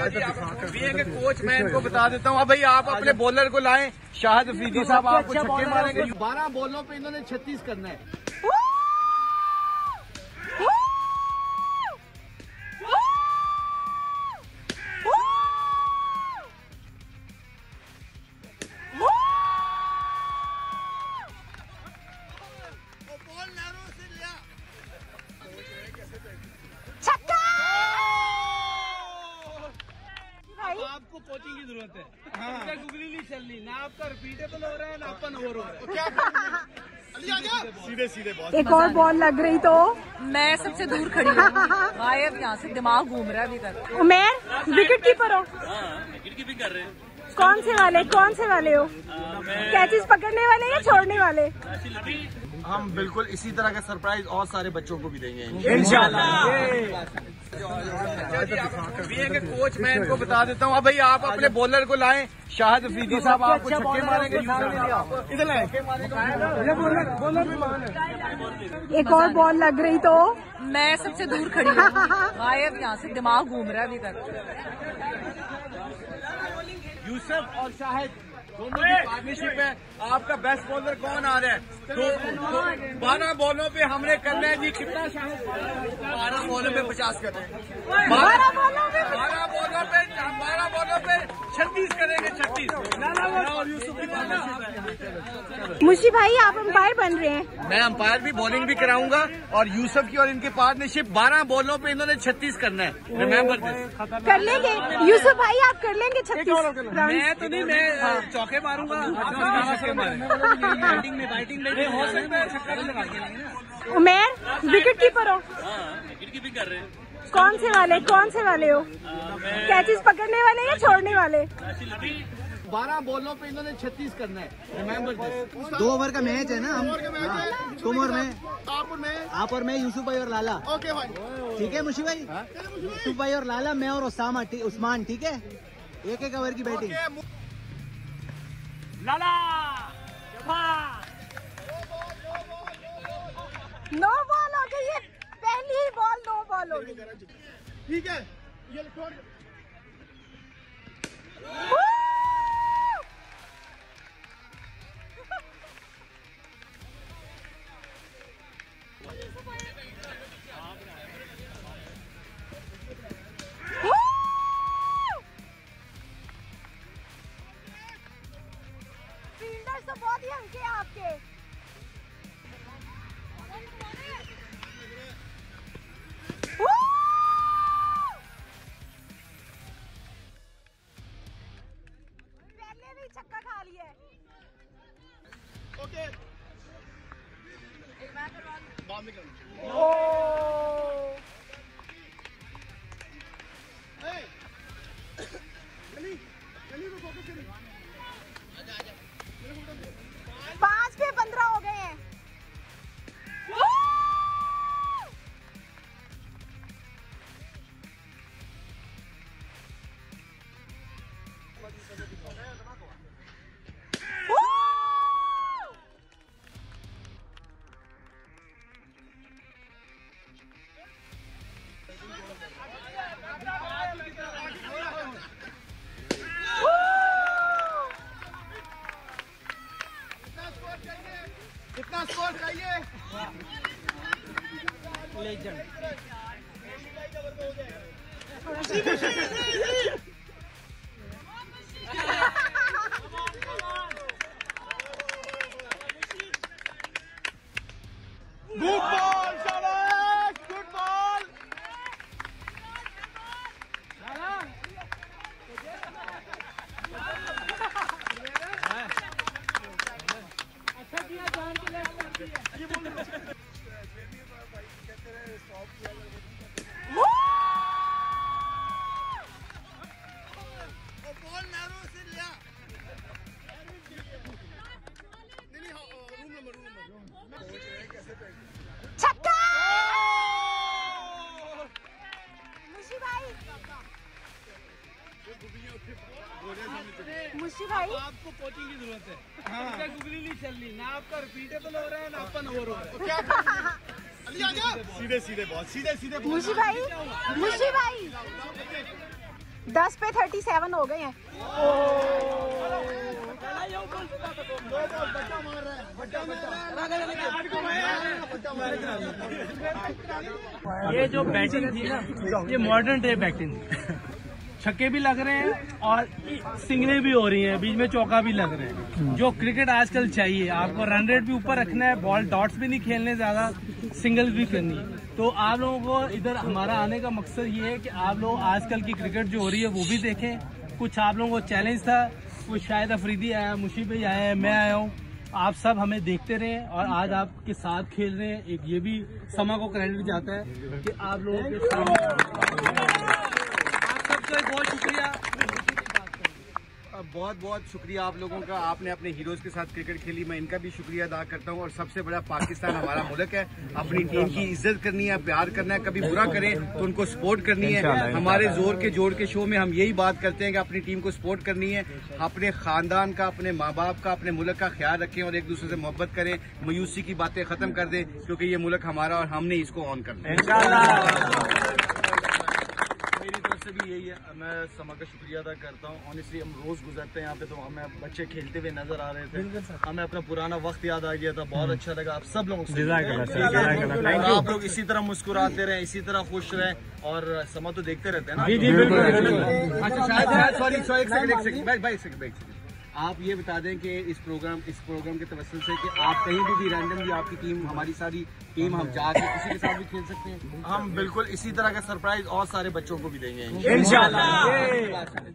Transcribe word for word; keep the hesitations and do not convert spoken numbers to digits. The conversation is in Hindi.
के कोच मैं इनको बता देता हूँ। अब भाई आप अपने बॉलर को लाएं, शाहिद अफरीदी साहब आपको छक्के मारेंगे। बारह बॉलों पे इन्होंने छत्तीस करना है। आपको कोचिंग की जरूरत है। हाँ। गुगली नहीं चलनी ना, आपका रिपीटेबल हो रहा है ना अपन ओवर हो रहा है। सीधे सीधे बॉल। एक और बॉल लग रही तो मैं सबसे दूर खड़ी हूँ। गायब यहाँ से, दिमाग घूम रहा है अभी तक। उमेर विकेट कीपर हो? विकेट कीपिंग कर रहे हैं। कौन से वाले कौन से वाले हो? कैचेस पकड़ने वाले या छोड़ने वाले? हम बिल्कुल इसी तरह का सरप्राइज और सारे बच्चों को भी देंगे इंशाल्लाह। के कोच मैं इनको बता देता हूँ। अब भाई आप अपने बॉलर को लाएं, शाहिद अफरीदी साहब आपको छक्के मारेंगे। एक और बॉल लग रही तो मैं सबसे दूर खड़ी हूँ। गायब यहाँ से, दिमाग घूम रहा है अभी तक। यूसुफ और शाहिद दोनों की पार्टनरशिप है। आपका बेस्ट बॉलर कौन आ रहा है? तो बारह बॉलों पे हमने करना है जी। कितना शाहिद? बारह बॉलों पे पचास कर रहे हैं। बारह बॉलों पे बारह बॉलों पे बारह बॉलों पे छत्तीस करेंगे। छत्तीस और यूसुफ की पार्टनरशिप है। मुशी भाई आप अंपायर बन रहे हैं? मैं अंपायर भी, बॉलिंग भी कराऊंगा। और यूसुफ की और इनकी पार्टनरशिप, बारह बॉलों पे इन्होंने छत्तीस करना है। Remember this. कर लेंगे यूसुफ भाई, आप कर लेंगे छत्तीस? मैं तो नहीं, मैं चौके मारूंगा। बैटिंग में बैटिंग में हो सकता है, छक्का भी लगा के। उमेर विकेट कीपर हो? विकेट कीपिंग कर रहे हैं। कौन से वाले कौन से वाले हो? कैचेस पकड़ने वाले या छोड़ने वाले? बारह बॉलों पे इन्होंने छत्तीस करना है। Remember this. दो ओवर का मैच है ना हम। तुम और मैं, आप और मैं आप और मैं, यूसुफ भाई और लाला। ओके भाई, ठीक है मुशी भाई? यूसुफ भाई और लाला, मैं और उसामा, उस्मान। ठीक है, एक एक ओवर की बैटिंग। लाला नो बॉल हो गई है, पहली ही बॉल नो बॉल हो गई। ठीक है, ये छोड़। फील्डर्स तो बहुत ही हल्के हैं आपके। पहले भी छक्का खा लिया है। ओके, बाद में करना। ओह पाँच पे पंद्रह हो गए हैं। कितना स्कोर चाहिए? लेजेंड। गुड बॉल, शाबाश, गुड बॉल। अच्छा किया जान के लिए। छक्का! मुशी भाई, मुशी भाई आपको कोचिंग की जरूरत है। हाँ। गुगली नहीं चलनी ना, आपका रिपीटेबल हो रहा है ना अपन ओवर हो रहा है। सीधे सीधे बॉल, सीधे सीधे। मुशी भाई, मुशी भाई दस पे थर्टी सेवन हो गए हैं। ये जो बैटिंग थी ना, ये मॉडर्न डे बैटिंग थी। छक्के भी लग रहे हैं और सिंगलें भी हो रही हैं, बीच में चौका भी लग रहे हैं। जो क्रिकेट आजकल चाहिए, आपको रन रेट भी ऊपर रखना है, बॉल डॉट्स भी नहीं खेलने, ज्यादा सिंगल भी करनी है। तो आप लोगों को इधर हमारा आने का मकसद ये है कि आप लोग आजकल की क्रिकेट जो हो रही है वो भी देखें। कुछ आप लोगों को चैलेंज था, कुछ शायद अफरीदी आया, मुशीब भाई आया है, मैं आया हूँ, आप सब हमें देखते रहे और आज आपके साथ खेल रहे हैं। एक ये भी समा को क्रेडिट जाता है कि आप लोगों के साथ। आप सबका बहुत शुक्रिया, बहुत बहुत शुक्रिया आप लोगों का। आपने अपने हीरोज के साथ क्रिकेट खेली, मैं इनका भी शुक्रिया अदा करता हूं। और सबसे बड़ा पाकिस्तान हमारा मुल्क है, अपनी टीम की इज्जत करनी है, प्यार करना है, कभी बुरा करें तो उनको सपोर्ट करनी है। हमारे जोर के जोड़ के शो में हम यही बात करते हैं कि अपनी टीम को सपोर्ट करनी है, अपने खानदान का, अपने माँ बाप का, अपने मुल्क का ख्याल रखें और एक दूसरे से मोहब्बत करें। मायूसी की बातें खत्म कर दें क्योंकि ये मुल्क हमारा और हमने इसको ऑन करना है। मेरी तरफ से भी यही है, मैं समा का शुक्रिया अदा करता हूँ। ऑनेस्टली हम रोज गुजरते हैं यहाँ पे, तो हमें बच्चे खेलते हुए नजर आ रहे थे, हमें अपना पुराना वक्त याद आ गया था। बहुत अच्छा लगा आप सब लोगों से। आप लोग इसी तरह मुस्कुराते रहें, इसी तरह खुश रहें और समा तो देखते रहते हैं ना। जी जी बिल्कुल। अच्छा शायद सॉरी सॉरी एक सेकंड एक सेकंड भाई भाई एक सेकंड भाई आप ये बता दें कि इस प्रोग्राम इस प्रोग्राम के तवज्जुह से कि आप कहीं भी भी रैंडमली आपकी टीम, हमारी सारी टीम, हम जाके किसी के साथ भी खेल सकते हैं। हम बिल्कुल इसी तरह का सरप्राइज और सारे बच्चों को भी देंगे इंशाल्लाह।